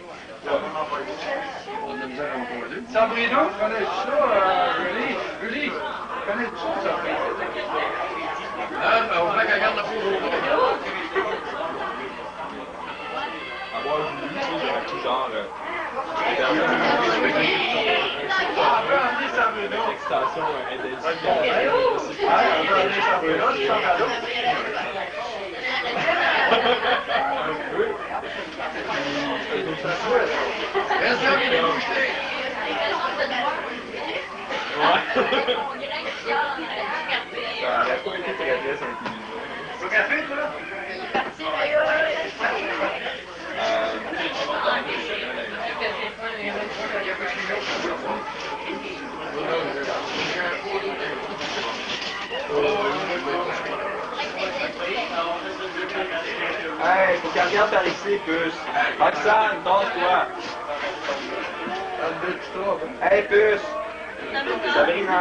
On a de misère à en trouver deux. Sabrina, connais-tu ça, Julie, connais-tu ça, Sabrina? On voit qu'elle garde la peau au Avoir voulu, tu sais, j'aurais pu genre. On peut amener Sabrina. L'extension individuelle. On peut amener Sabrina, je t'en cadeau. Reste là, mais bouger. Ouais. Ça aurait pas été très intelligent. Au café, toi? Hey, faut qu'elle regarde par ici, puce. Roxane, danse-toi. Hey, puce. Sabrina.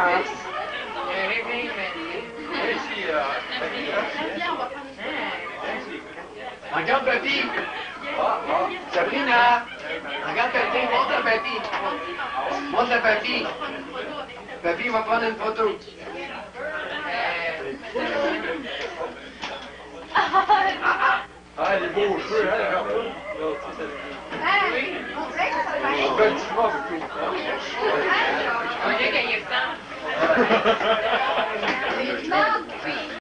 Regarde, papy. Sabrina. Regarde, papy. Montre à papy. Montre à papy. Papy va prendre une photo. Ah, les beaux cheveux, hein, regarde-toi. On fait un petit mot avec tout. On dirait qu'il y a 100.